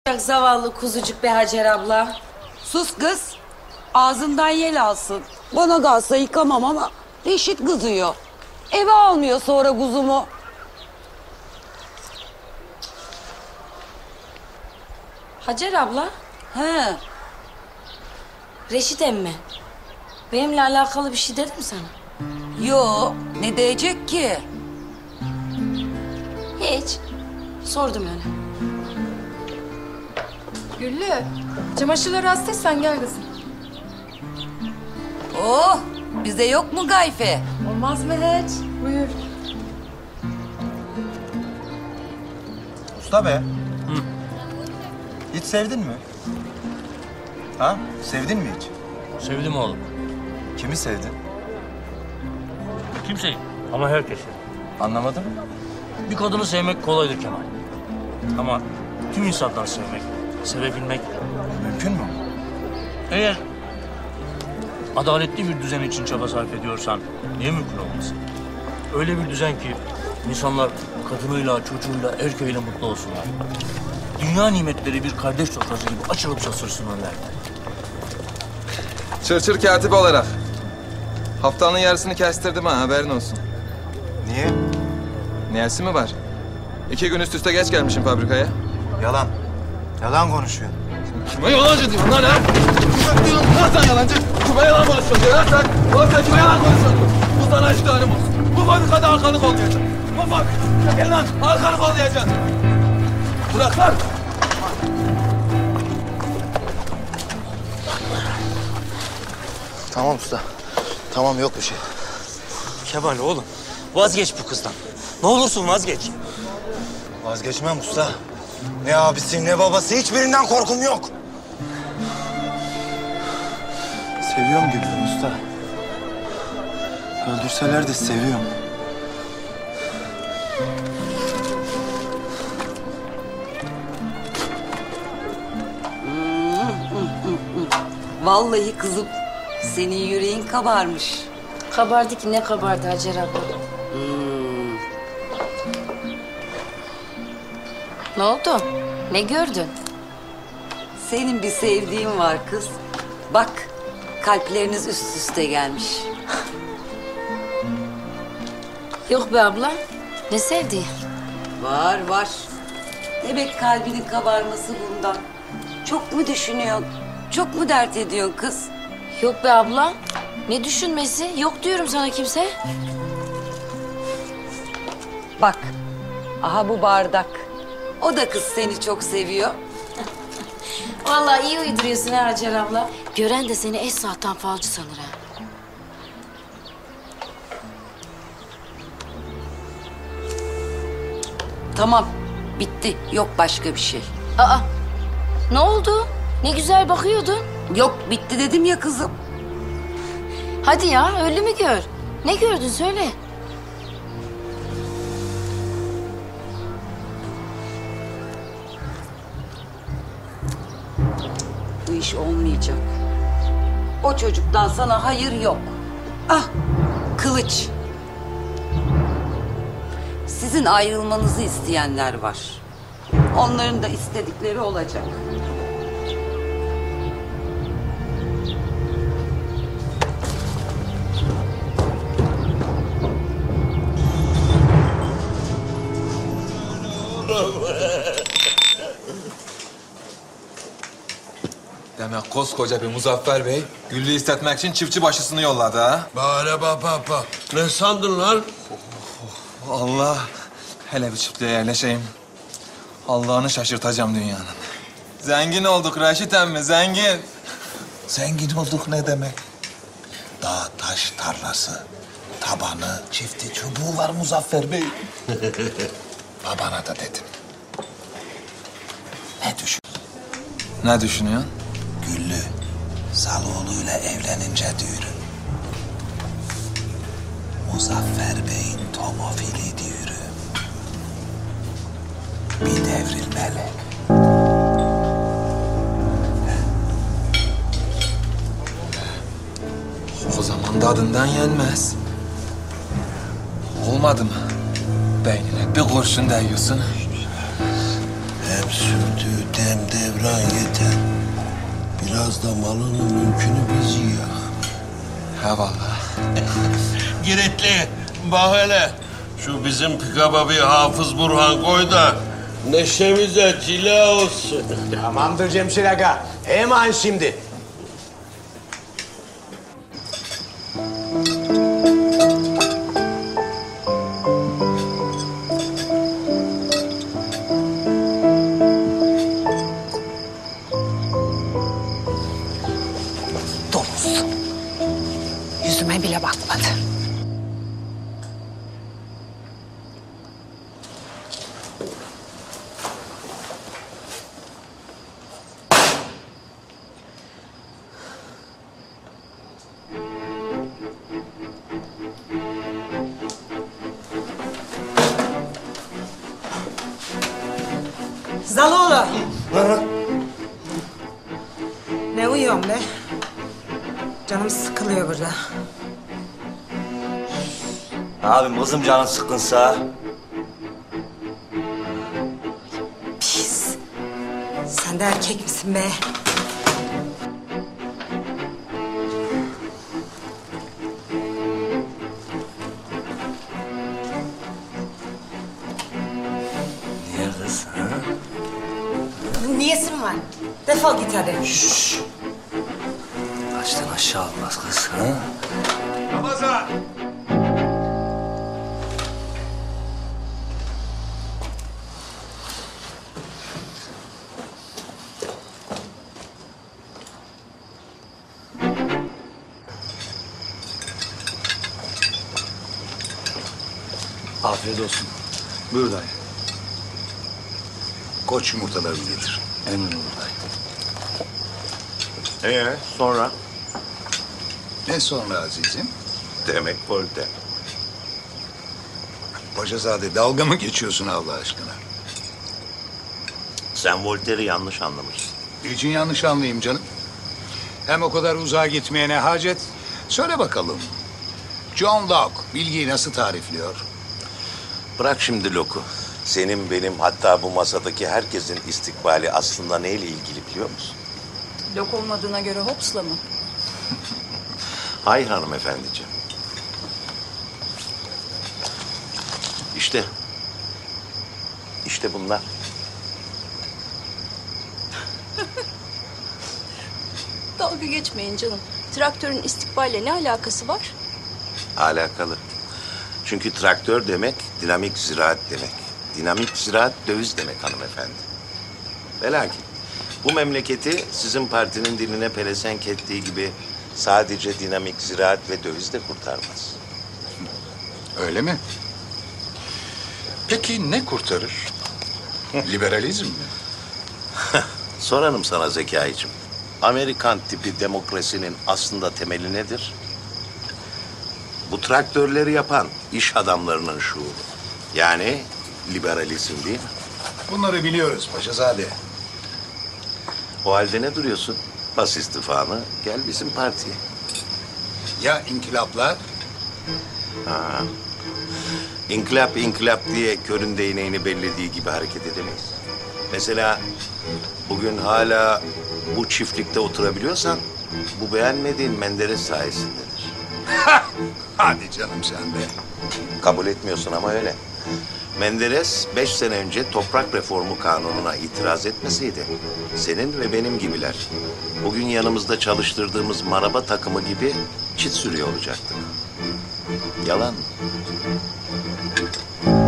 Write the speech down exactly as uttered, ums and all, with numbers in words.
Zavallı kuzucuk be Hacer abla. Sus kız. Ağzından yel alsın. Bana kalsa yıkamam ama Reşit kızıyor. Eve almıyor sonra kuzumu. Hacer abla, He. Reşit emmi. Benimle alakalı bir şey dedi mi sana? Yo, ne diyecek ki? Hiç. Sordum öyle. Güllü, çamaşırları hastaysan gel kızım. Oh, bize yok mu gayfe? Olmaz mı hiç? Buyur. Usta be. Hı. Hiç sevdin mi? Ha? Sevdin mi hiç? Sevdim oğlum. Kimi sevdin? Kimseyi ama herkesi. Anlamadım. Bir kadını sevmek kolaydır Kemal. Ama tüm insanları sevmek, sevebilmek... Mümkün mü? Eğer adaletli bir düzen için çaba sarf ediyorsan niye mümkün olmasın? Öyle bir düzen ki insanlar kadınıyla, çocuğuyla, erkeğiyle mutlu olsunlar. Dünya nimetleri bir kardeş sofrası gibi açılıp şaşırsın önlerine. Çırçır katip olarak haftanın yarısını kestirdim ha, haberin olsun. Niye? Niyesi mi var? İki gün üst üste geç gelmişim fabrikaya. Yalan. Yalan konuşuyorsun. Kime yalancı diyorsun lan ha? Kime diyorsun lan sen yalancı? Kime yalan konuşuyorsun lan sen? Lan sen kime yalan konuşuyorsun? Bu sana iştahım olsun. Bu fabrikada arkanı kollayacaksın. Bu fabrikada gel lan arkanı kollayacaksın. Bırak lan. Tamam usta. Tamam, yok bir şey. Kemal oğlum, vazgeç bu kızdan. Ne olursun vazgeç. Vazgeçmem usta. Ne abisi ne babası, hiçbirinden korkum yok. Seviyorum Güllü usta. Öldürseler de seviyorum. Vallahi kızım, senin yüreğin kabarmış. Kabardı ki ne kabardı Hacer abla. Ne oldu? Ne gördün? Senin bir sevdiğin var kız. Bak, kalpleriniz üst üste gelmiş. Yok be abla. Ne sevdi? Var var. Demek kalbinin kabarması bundan. Çok mu düşünüyorsun? Çok mu dert ediyorsun kız? Yok be abla. Ne düşünmesi? Yok diyorum sana kimse. Bak, aha bu bardak. O da kız seni çok seviyor. Vallahi iyi uyduruyorsun ha Hacer abla. Gören de seni eş saatten falcı sanır ha. Tamam, bitti. Yok başka bir şey. Aa, ne oldu? Ne güzel bakıyordun. Yok, bitti dedim ya kızım. Hadi ya, öyle mi gör? Ne gördün söyle. Bu iş olmayacak. O çocuktan sana hayır yok. Ah, kılıç. Sizin ayrılmanızı isteyenler var. Onların da istedikleri olacak. Demek koskoca bir Muzaffer Bey Güllü'yü istetmek için çiftçi başısını yolladı ha? Bana bak bak bak. Ne sandın lan? Allah, hele bir çiftliğe yerleşeyim. Allah'ını şaşırtacağım dünyanın. Zengin olduk Raşit emmi, zengin. Zengin olduk ne demek? Dağ taş tarlası, tabanı, çifti çubuğu var Muzaffer Bey. Babana da dedim. Ne düşün? Ne düşünüyorsun? Güllü, Saloğlu'yla evlenince düğürü. Muzaffer Bey'in tomofili düğürü. Bir devrilmeli. O zaman tadından yenmez. Olmadı mı? Beynine bir kurşun değiyorsun. Hem sürdü demde Biraz da malının mülkünü biz yiyor. Ha vallahi. Giritli, bak hele. Şu bizim pikaba bir Hafız Burhan koy da neşemize cila olsun. Tamamdır Cemşir Aga. Hemen şimdi. Domuz. Yüzüme bile bakmadı. Zaloğlu. Ne uyuyorsun be? Canım sıkılıyor burada. Abim kızım canın sıkkınsa. Pis. Sen de erkek misin be? Niye kız ha? Niyesi mi var? Defol git hadi. Şşş. Baştan aşağı olmaz kız ha? Ramazan! Afiyet olsun. Buyur dayı. Koç yumurtalarını getir. Emin ol dayı. Ee, sonra? Ne sonra azizim? Demek Voltaire. Paşazade dalga mı geçiyorsun Allah aşkına? Sen Voltaire'i yanlış anlamışsın. Niçin yanlış anlayayım canım? Hem o kadar uzağa gitmeye ne hacet? Söyle bakalım. John Locke bilgiyi nasıl tarifliyor? Bırak şimdi Locke'u. Senin, benim, hatta bu masadaki herkesin istikbali aslında neyle ilgili biliyor musun? Lok olmadığına göre Hobbes'la mı? Hayır hanımefendiciğim. İşte. İşte bunlar. Dalga geçmeyin canım. Traktörün istikballe ne alakası var? Alakalı. Çünkü traktör demek dinamik ziraat demek. Dinamik ziraat döviz demek hanımefendi. Ve lakin bu memleketi sizin partinin diline pelesenk ettiği gibi sadece dinamik ziraat ve döviz de kurtarmaz. Öyle mi? Peki ne kurtarır? Liberalizm mi? Sorarım sana Zekai'cim. Amerikan tipi demokrasinin aslında temeli nedir? Bu traktörleri yapan iş adamlarının şuuru. Yani liberalizm değil mi? Bunları biliyoruz Paşazade. O halde ne duruyorsun? Bas istifanı, gel bizim partiye. Ya inkılaplar? Ha. İnkılap inkılap diye körün değneğini bellediği gibi hareket edemeyiz. Mesela bugün hala bu çiftlikte oturabiliyorsan bu beğenmediğin Menderes sayesindedir. Hadi canım sen de. Kabul etmiyorsun ama öyle. Menderes beş sene önce toprak reformu kanununa itiraz etmeseydi senin ve benim gibiler bugün yanımızda çalıştırdığımız maraba takımı gibi çit sürüyor olacaktık. Yalan mı?